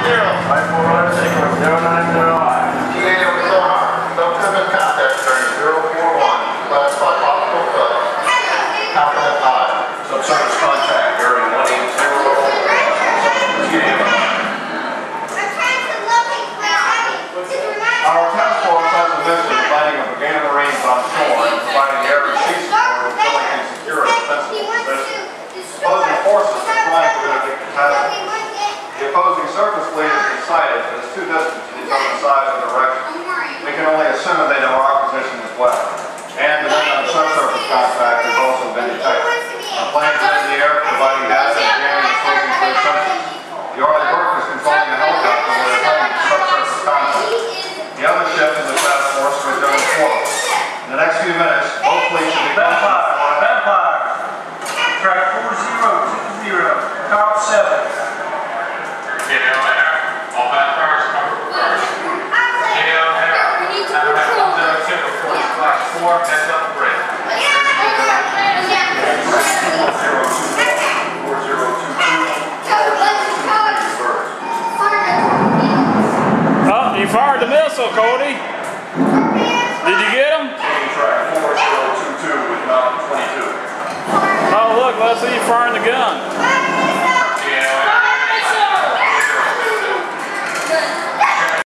Flight 400, sequence 090. GA with sonar. Subsurface contact bearing 041. Classified optical cut. Confident high. Subsurface contact bearing 180. Our task force has the mission of finding a brigade of Marines on shore and providing air and sea support until they can secure a defensible position. Opposing forces are trying to interdict the task. The opposing surface fleet has been sighted, but it's too distant to determine the size or direction. We can only assume that they know our position as well. And the men on the subsurface contact has also been detected. Our planes are in the air, providing data and jamming and closing clear sensors. The Arleigh Burke is controlling the helicopter where they're playing subsurface contact. The other ship in the task force will go forward. In the next few minutes, both fleets should be Vampire. Track 4020, Carl 7. Get out there. All vampires cover first. Get out there. Have a ticket for class 4, heads up bridge. 4022. Oh, you fired the missile, Cody. Did you get him? Track 4022 with Mountain 22. Oh, look, let's see you firing the gun.